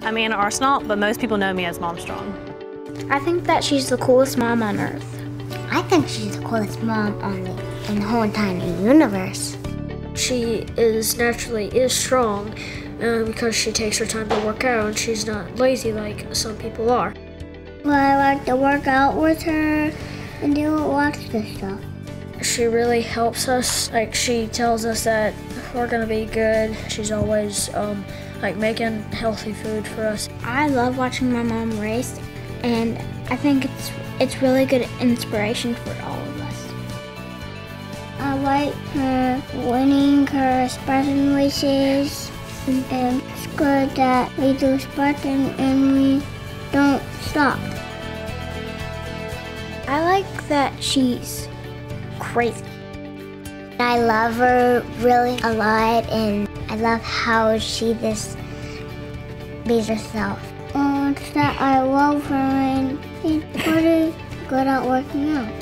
I'm Anna Arsenault, but most people know me as MomStrong. I think that she's the coolest mom on earth. I think she's the coolest mom in the whole entire universe. She is naturally strong because she takes her time to work out and she's not lazy like some people are. Well, I like to work out with her and do lots of stuff. She really helps us. Like, she tells us that we're gonna be good. She's always like making healthy food for us. I love watching my mom race, and I think it's really good inspiration for all of us. I like her winning her Spartan races, and it's good that we do Spartan and we don't stop. I like that she's crazy. I love her really a lot, and I love how she just be herself. And that I love her, and she's pretty good at working out.